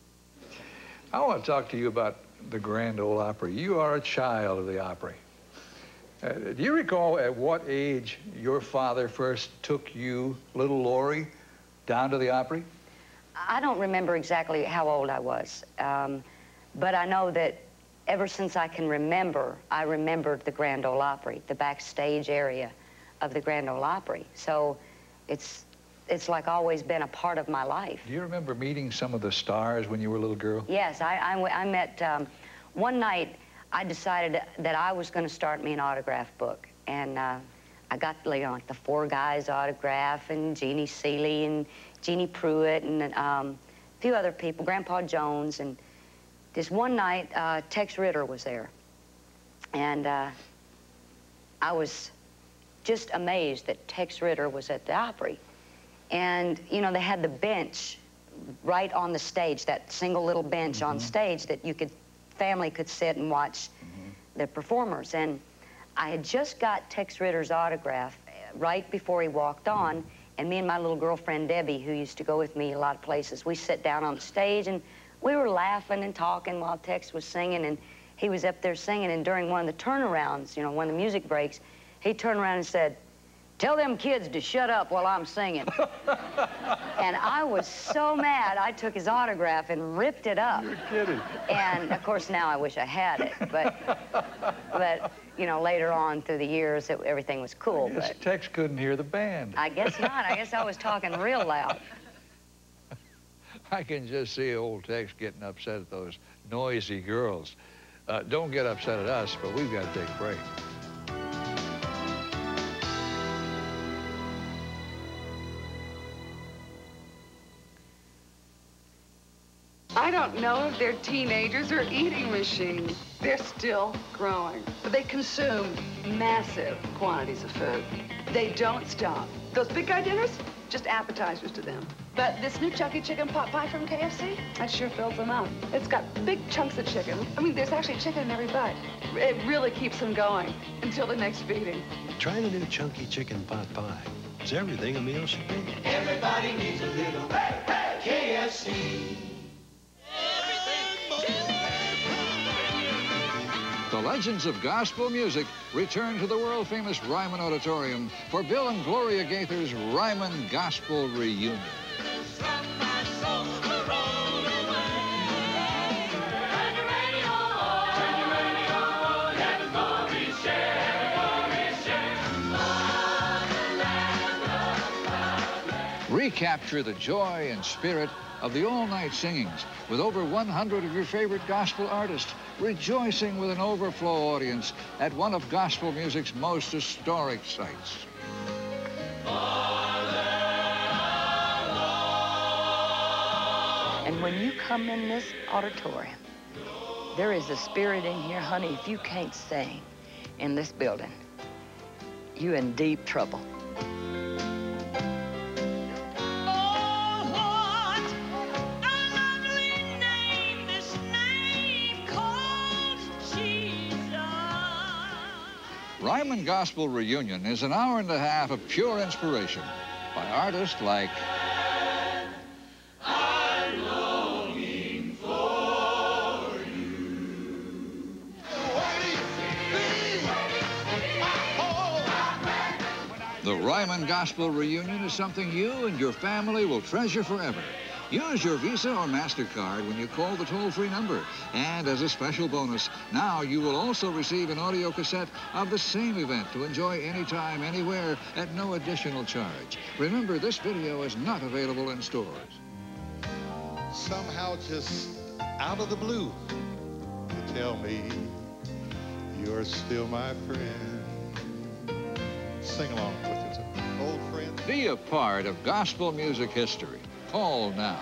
I want to talk to you about the Grand Ole Opry. You are a child of the Opry. Uh, do you recall at what age your father first took you, little Lori, down to the Opry? I don't remember exactly how old I was, um, but I know that ever since I can remember, I remembered the Grand Ole Opry, the backstage area of the Grand Ole Opry. So it's, it's like always been a part of my life. Do you remember meeting some of the stars when you were a little girl? Yes, I, I, I met, um, one night I decided that I was going to start me an autograph book. And uh, I got, you know, like the Four Guys autograph and Jeannie Seeley and Jeannie Pruitt and um, a few other people, Grandpa Jones. And this one night, uh, Tex Ritter was there. And uh, I was just amazed that Tex Ritter was at the Opry. And, you know, they had the bench right on the stage, that single little bench mm-hmm. on stage that you could, family could sit and watch mm-hmm. the performers. And I had just got Tex Ritter's autograph right before he walked on, and me and my little girlfriend, Debbie, who used to go with me a lot of places, we sat down on the stage, and we were laughing and talking while Tex was singing, and he was up there singing, and during one of the turnarounds, you know, one of the music breaks, he turned around and said, "Tell them kids to shut up while I'm singing." And I was so mad, I took his autograph and ripped it up. You're kidding. And, of course, now I wish I had it, but, but you know, later on through the years, it, everything was cool. I guess but Tex couldn't hear the band. I guess not. I guess I was talking real loud. I can just see old Tex getting upset at those noisy girls. Uh, don't get upset at us, but we've got to take a break. I don't know if they're teenagers or eating machines. They're still growing, but they consume massive quantities of food. They don't stop. Those big guy dinners, just appetizers to them. But this new chunky chicken pot pie from K F C, that sure fills them up. It's got big chunks of chicken. I mean, there's actually chicken in every bite. It really keeps them going until the next feeding. Try the new chunky chicken pot pie. It's everything a meal should be. Everybody needs a little K F C. The legends of gospel music return to the world-famous Ryman Auditorium for Bill and Gloria Gaither's Ryman Gospel Reunion. Recapture the joy and spirit of the all-night singings with over one hundred of your favorite gospel artists rejoicing with an overflow audience at one of gospel music's most historic sites. And when you come in this auditorium, there is a spirit in here, honey, if you can't sing in this building, you're in deep trouble. Ryman Gospel Reunion is an hour and a half of pure inspiration by artists like I'm longing for you. The Ryman Gospel Reunion is something you and your family will treasure forever. Use your Visa or MasterCard when you call the toll-free number. And as a special bonus, now you will also receive an audio cassette of the same event to enjoy anytime, anywhere, at no additional charge. Remember, this video is not available in stores. Somehow just out of the blue, you tell me you're still my friend. Sing along with it. Oh, Be a part of gospel music history. Call now.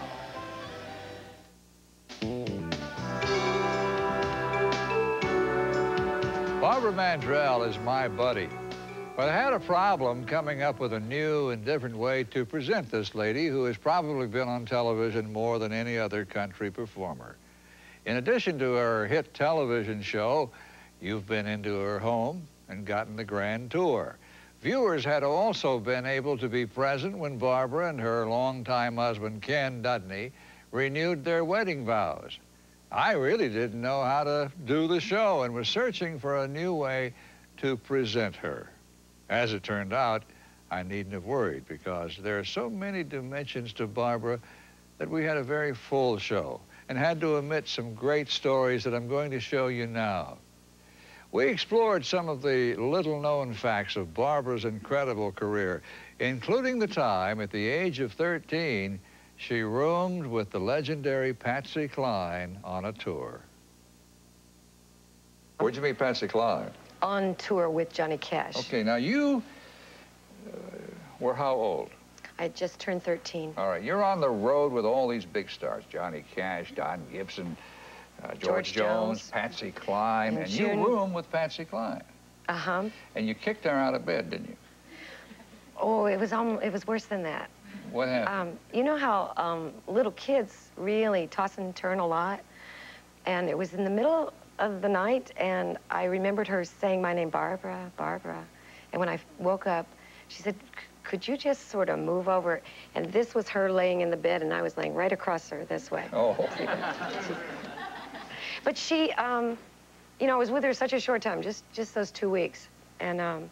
Barbara Mandrell is my buddy, but I had a problem coming up with a new and different way to present this lady who has probably been on television more than any other country performer. In addition to her hit television show, you've been into her home and gotten the grand tour. Viewers had also been able to be present when Barbara and her longtime husband, Ken Dudney, renewed their wedding vows. I really didn't know how to do the show and was searching for a new way to present her. As it turned out, I needn't have worried because there are so many dimensions to Barbara that we had a very full show and had to omit some great stories that I'm going to show you now. We explored some of the little-known facts of Barbara's incredible career, including the time at the age of thirteen she roomed with the legendary Patsy Cline on a tour. Where'd you meet Patsy Cline? On tour with Johnny Cash. Okay, now you uh, were how old? I just turned thirteen. All right, you're on the road with all these big stars, Johnny Cash, Don Gibson, uh, George, George Jones, Jones, Patsy Cline, and, and you roomed with Patsy Cline. Uh-huh. And you kicked her out of bed, didn't you? Oh, it was almost, it was worse than that. What happened? Um, you know how um, little kids really toss and turn a lot? And it was in the middle of the night, and I remembered her saying my name, Barbara, Barbara. And when I woke up, she said, could you just sort of move over? And this was her laying in the bed, and I was laying right across her this way. Oh. But she, um, you know, I was with her such a short time, just, just those two weeks. And um,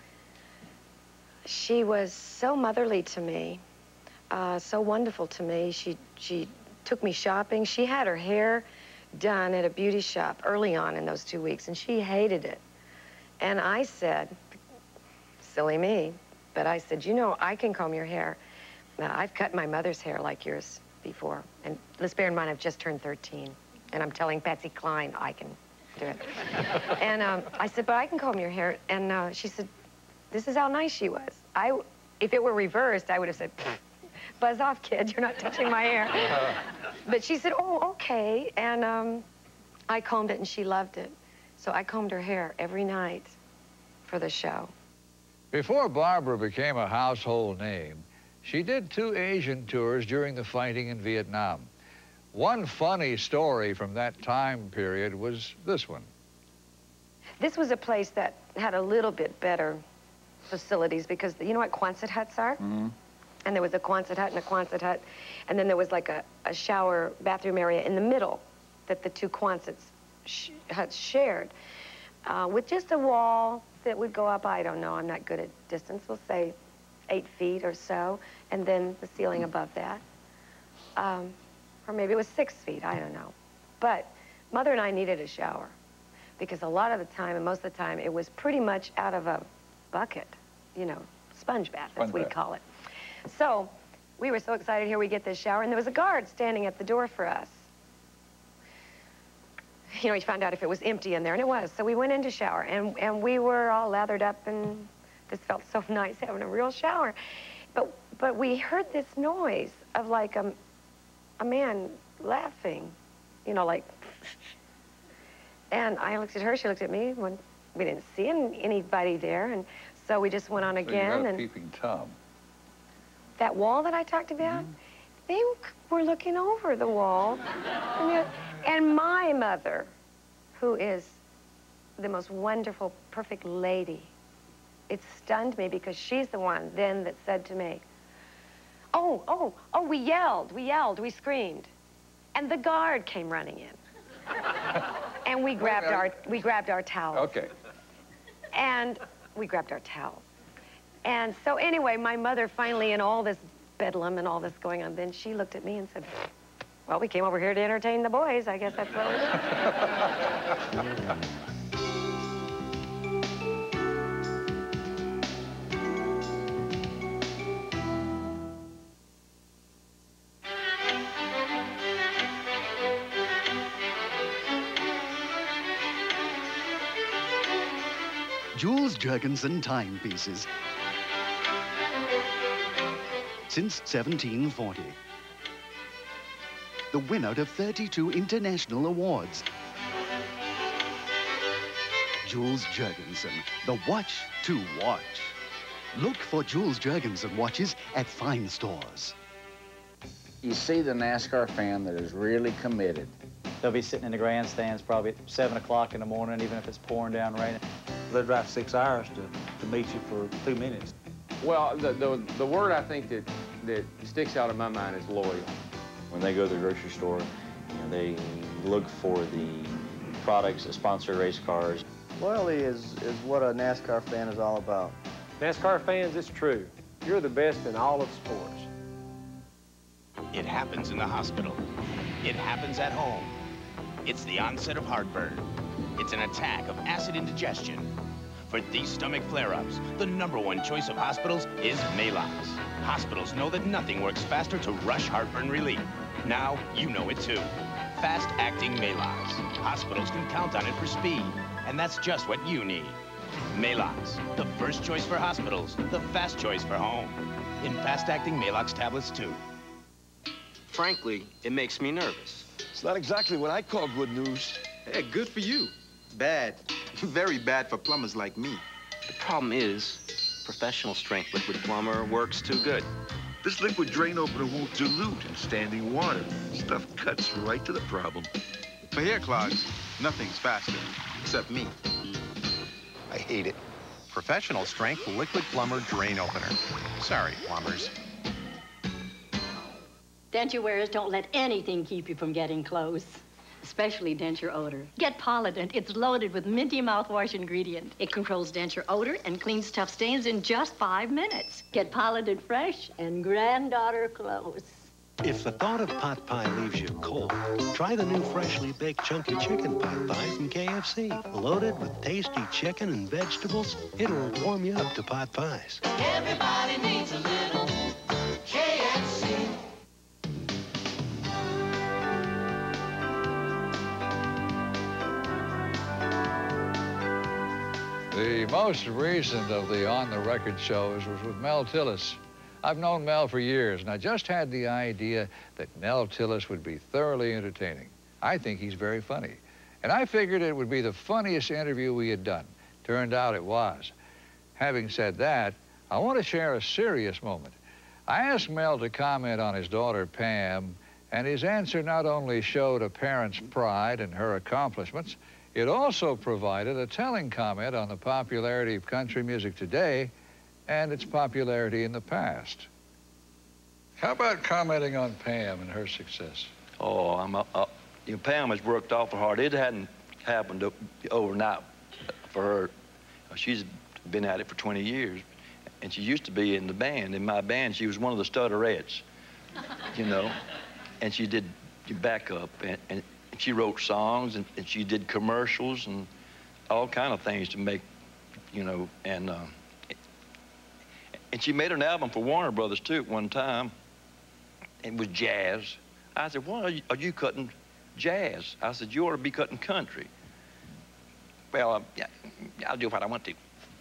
she was so motherly to me. Uh, so wonderful to me. She, she took me shopping. She had her hair done at a beauty shop early on in those two weeks, and she hated it. And I said, silly me, but I said, you know, I can comb your hair. Now, I've cut my mother's hair like yours before. And let's bear in mind, I've just turned thirteen. And I'm telling Patsy Cline I can do it. And um, I said, but I can comb your hair. And uh, she said, this is how nice she was. I, if it were reversed, I would have said, buzz off, kid, you're not touching my hair. But she said, oh, okay. And um, I combed it, and she loved it. So I combed her hair every night for the show. Before Barbara became a household name, she did two Asian tours during the fighting in Vietnam. One funny story from that time period was this one. This was a place that had a little bit better facilities because, you know what Quonset huts are? Mm-hmm. And there was a Quonset hut and a Quonset hut, and then there was like a, a shower bathroom area in the middle that the two Quonset sh huts shared, uh, with just a wall that would go up, I don't know, I'm not good at distance, we'll say eight feet or so, and then the ceiling above that. Um, or maybe it was six feet, I don't know. But Mother and I needed a shower because a lot of the time, and most of the time, it was pretty much out of a bucket, you know, sponge bath, as we call it. So we were so excited, here we get this shower, and there was a guard standing at the door for us. You know, he found out if it was empty in there, and it was. So we went in to shower, and, and we were all lathered up, and this felt so nice, having a real shower. But, but we heard this noise of like a, a man laughing, you know, like, and I looked at her, she looked at me, when we didn't see any, anybody there, and so we just went on So again. you got a and peeping Tom. That wall that I talked about, mm-hmm. they were looking over the wall. and, and my mother, who is the most wonderful, perfect lady, it stunned me because she's the one then that said to me, oh, oh, oh, we yelled, we yelled, we screamed. And the guard came running in. And we grabbed our, we grabbed our towels. Okay. And we grabbed our towels. And so anyway, my mother finally, in all this bedlam and all this going on, then she looked at me and said, well, we came over here to entertain the boys. I guess that's what we did. Jules Jurgensen timepieces. since seventeen forty. The winner of thirty-two international awards. Jules Jurgensen, the watch to watch. Look for Jules Jurgensen watches at fine stores. You see the NASCAR fan that is really committed. They'll be sitting in the grandstands probably at seven o'clock in the morning, even if it's pouring down raining. They'll drive six hours to, to meet you for two minutes. Well, the, the, the word I think that, that sticks out in my mind is loyal. When they go to the grocery store, you know, they look for the products that sponsor race cars. Loyalty is, is what a NASCAR fan is all about. NASCAR fans, it's true. You're the best in all of sports. It happens in the hospital. It happens at home. It's the onset of heartburn. It's an attack of acid indigestion. For these stomach flare-ups, the number one choice of hospitals is Maalox. Hospitals know that nothing works faster to rush heartburn relief. Now, you know it too. Fast-acting Maalox. Hospitals can count on it for speed, and that's just what you need. Maalox, the first choice for hospitals, the fast choice for home. In fast-acting Maalox tablets too. Frankly, it makes me nervous. It's not exactly what I call good news. Hey, good for you. Bad. Very bad for plumbers like me. The problem is, professional strength liquid plumber works too good. This liquid drain opener won't dilute in standing water. Stuff cuts right to the problem. For hair clogs, nothing's faster, except me. I hate it. Professional strength liquid plumber drain opener. Sorry, plumbers. Denture wearers don't let anything keep you from getting close, especially denture odor. Get Polident. It's loaded with minty mouthwash ingredient. It controls denture odor and cleans tough stains in just five minutes. Get Polident fresh and granddaughter close. If the thought of pot pie leaves you cold, try the new freshly baked chunky chicken pot pie from K F C. Loaded with tasty chicken and vegetables, it'll warm you up to pot pies. Everybody needs a little K F C. The most recent of the on-the-record shows was with Mel Tillis. I've known Mel for years, and I just had the idea that Mel Tillis would be thoroughly entertaining. I think he's very funny. And I figured it would be the funniest interview we had done. Turned out it was. Having said that, I want to share a serious moment. I asked Mel to comment on his daughter, Pam, and his answer not only showed a parent's pride in her accomplishments, it also provided a telling comment on the popularity of country music today and its popularity in the past. How about commenting on Pam and her success? Oh, I'm up. Uh, you know, Pam has worked awful hard. It hadn't happened overnight for her. She's been at it for twenty years, and she used to be in the band. In my band, she was one of the stutterettes, you know, and she did backup, and, and she wrote songs, and, and she did commercials and all kind of things to make, you know, and uh, and she made an album for Warner Brothers too at one time. It was jazz. I said, "Why are you, are you cutting jazz?" I said, "You ought to be cutting country." Well, uh, yeah, I'll do what I want to.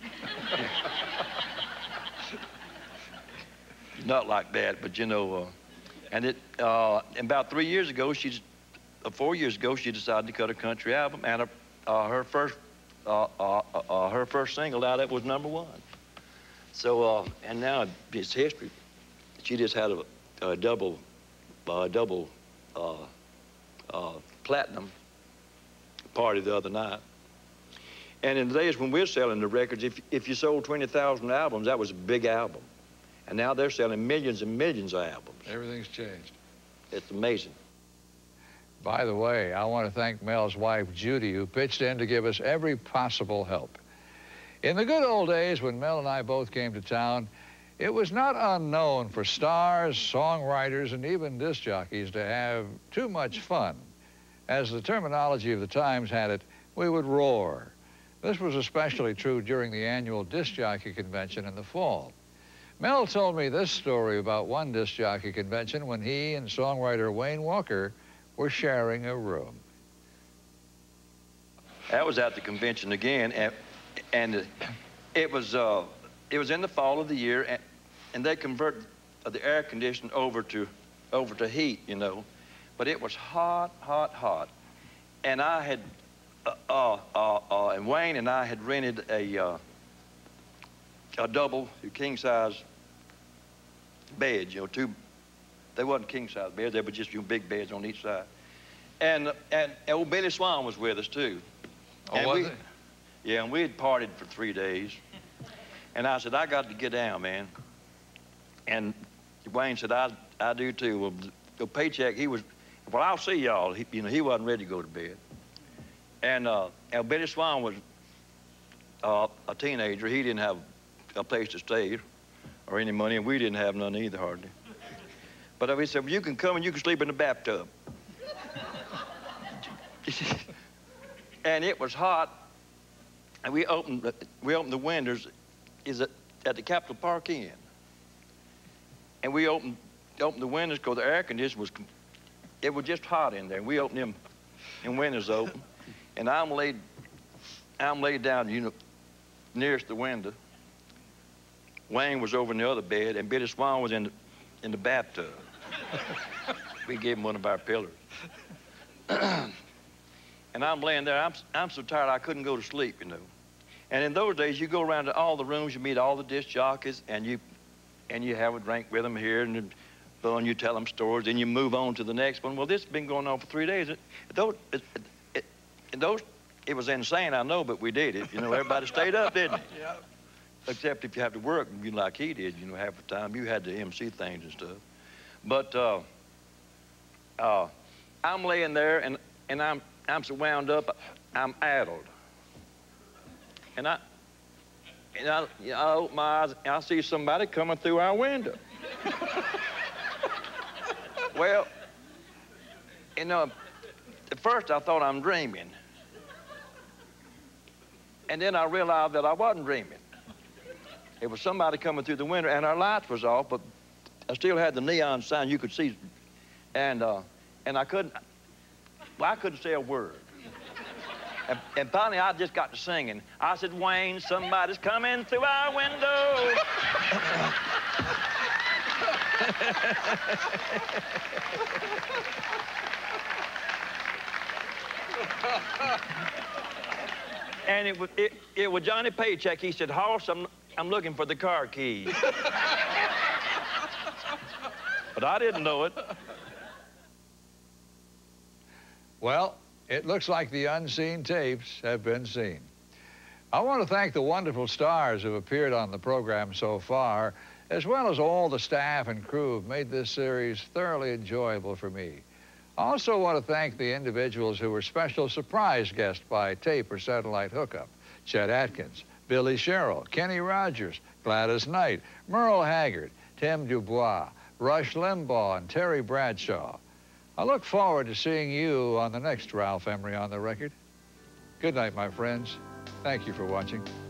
Not like that, but you know, uh, and it uh, about three years ago, she's. Uh, four years ago, she decided to cut a country album, and uh, uh, her first, uh, uh, uh, her first single out of it was number one. So, uh, and now it's history. She just had a, a double, uh, double uh, uh, platinum party the other night. And in the days when we're selling the records, if if you sold twenty thousand albums, that was a big album. And now they're selling millions and millions of albums. Everything's changed. It's amazing. By the way, I want to thank Mel's wife, Judy, who pitched in to give us every possible help. In the good old days when Mel and I both came to town, it was not unknown for stars, songwriters, and even disc jockeys to have too much fun. As the terminology of the times had it, we would roar. This was especially true during the annual disc jockey convention in the fall. Mel told me this story about one disc jockey convention when he and songwriter Wayne Walker were sharing a room. That was at the convention again, and, and it was uh, it was in the fall of the year, and, and they convert of the air conditioning over to, over to heat, you know. But it was hot, hot, hot. And I had, uh, uh, uh, uh, and Wayne and I had rented a, uh, a double king-size bed, you know, two, they wasn't king-size beds, they were just, you know, big beds on each side. And, and old Billy Swan was with us, too. Oh, and was we, it? Yeah, and we had partied for three days. And I said, I got to get down, man. And Wayne said, I, I do, too. Well, the paycheck, he was, well, I'll see y'all. He, you know, he wasn't ready to go to bed. And, uh, and Billy Swan was uh, a teenager. He didn't have a place to stay or any money, and we didn't have none either, hardly. But we said, well, you can come and you can sleep in the bathtub. And it was hot, and we opened, we opened the windows is at, at the Capitol Park Inn. And we opened, opened the windows because the air conditioner was, it was just hot in there. And we opened them, and windows open. And I'm laid, I'm laid down, you know, nearest the window. Wayne was over in the other bed, and Billy Swan was in the, in the bathtub. We gave him one of our pillars. And I'm laying there, I'm, I'm so tired I couldn't go to sleep, you know. And in those days, you go around to all the rooms, you meet all the disc jockeys, and you, and you have a drink with them here, and then you tell them stories, and you move on to the next one. Well, this has been going on for three days. It, those, it, it, it, those, it was insane, I know, but we did it. You know, everybody stayed up, didn't they? Yeah. Except if you have to work, you know, like he did, you know, half the time. You had to M C things and stuff. But uh, uh, I'm laying there, and, and I'm, I'm so wound up, I'm addled. And I, and I, you know, I open my eyes, and I see somebody coming through our window. Well, you know, at first I thought I'm dreaming. And then I realized that I wasn't dreaming. It was somebody coming through the window, and our lights was off, but I still had the neon sign you could see. And, uh, and I couldn't, well, I couldn't say a word. And, and finally, I just got to singing. I said, Wayne, somebody's coming through our window. And it was, it, it was Johnny Paycheck. He said, Hoss, I'm, I'm looking for the car keys. But I didn't know it. Well, it looks like the unseen tapes have been seen. I want to thank the wonderful stars who have appeared on the program so far, as well as all the staff and crew who have made this series thoroughly enjoyable for me. I also want to thank the individuals who were special surprise guests by tape or satellite hookup. Chet Atkins, Billy Sherrill, Kenny Rogers, Gladys Knight, Merle Haggard, Tim Dubois, Rush Limbaugh, and Terry Bradshaw. I look forward to seeing you on the next Ralph Emery on the Record. Good night, my friends. Thank you for watching.